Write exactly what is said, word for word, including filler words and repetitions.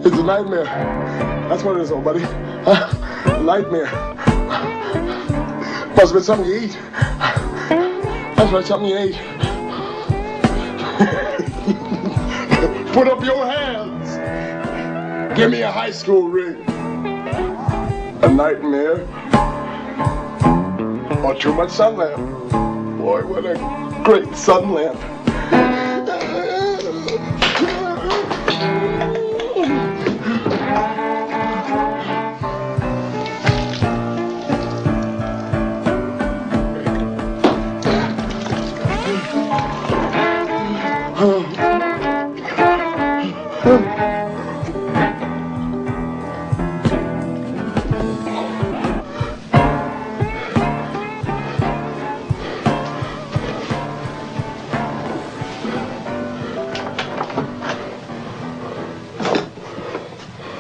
It's a nightmare. That's what it is, old buddy. Huh? Nightmare. Must have been something you eat. That's right, something you ate. Put up your hands. Give me a high school ring. A nightmare. Or too much sun lamp. Boy, what a great sun lamp.